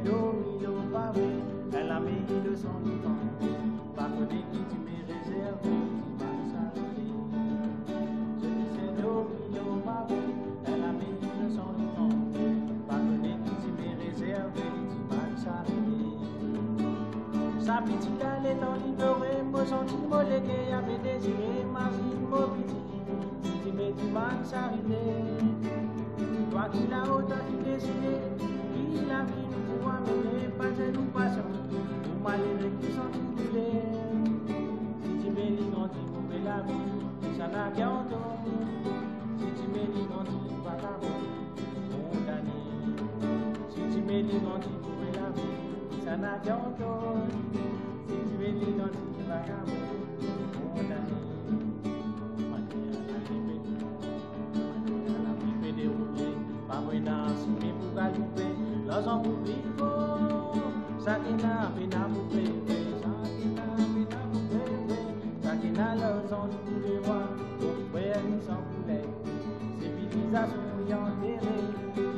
dormi au pavé, elle a mis de son temps. Pas connaît qui tu m'es réservé, tu vas s'arrêter. Je disais dormi au pavé, elle a mis de son temps. Pas connaît qui tu m'es réservé, tu vas s'arrêter. Sa petite elle est en ignoré, pour son petit mollet qui avait désiré, ma vie mobile. Si tu mets du mal s'arrêter. Toi qui l'as autant qui décidé, qui la vie nous pour amener, pas de nous passion, nous malheureux qui sont tribulés. Si tu mets les grands pour la vie, ça n'a qu'un tour. Si tu mets les grands pas ta vie, condamné. Si tu mets les grands pour la vie, ça n'a qu'un tour. Si tu mets les grands pas ta vie, condamné. Pas moi soumis pour galoper, l'ensemble pour vivre. Ça qui n'a pas pour rêver, ça qui n'a pas pour rêver, ça qui n'a l'ensemble pour les voir, pour frères nous sans poulet, civilisation y enterrée.